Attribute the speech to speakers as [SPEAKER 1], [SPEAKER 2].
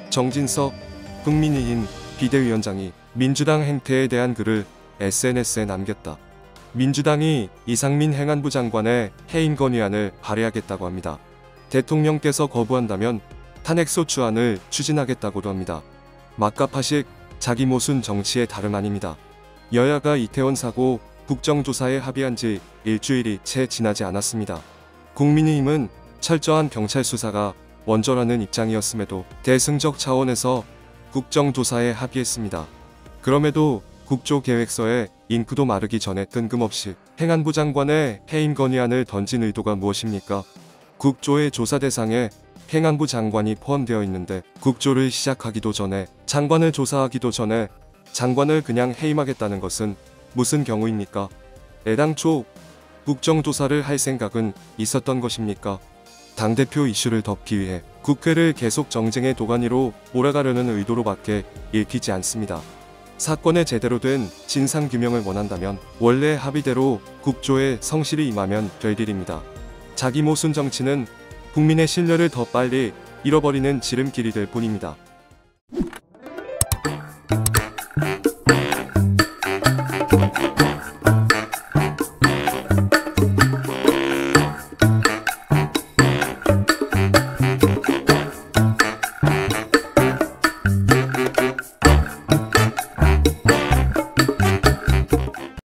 [SPEAKER 1] 정진석 국민의힘 비대위원장이 민주당 행태에 대한 글을 SNS에 남겼다. 민주당이 이상민 행안부 장관의 해임 건의안을 발의하겠다고 합니다. 대통령께서 거부한다면 탄핵소추안을 추진하겠다고도 합니다. 막가파식 자기 모순 정치의 다름 아닙니다. 여야가 이태원 사고 국정조사에 합의한 지 일주일이 채 지나지 않았습니다. 국민의힘은 철저한 경찰 수사가 원조라는 입장이었음에도 대승적 차원에서 국정조사에 합의했습니다. 그럼에도 국조계획서에 잉크도 마르기 전에 뜬금없이 행안부 장관의 해임 건의안을 던진 의도가 무엇입니까? 국조의 조사 대상에 행안부 장관이 포함되어 있는데 국조를 시작하기도 전에 장관을 조사하기도 전에 장관을 그냥 해임하겠다는 것은 무슨 경우입니까? 애당초 국정조사를 할 생각은 있었던 것입니까? 당대표 이슈를 덮기 위해 국회를 계속 정쟁의 도가니로 몰아가려는 의도로밖에 읽히지 않습니다. 사건의 제대로 된 진상규명을 원한다면 원래 합의대로 국조에 성실히 임하면 될 일입니다. 자기 모순 정치는 국민의 신뢰를 더 빨리 잃어버리는 지름길이 될 뿐입니다.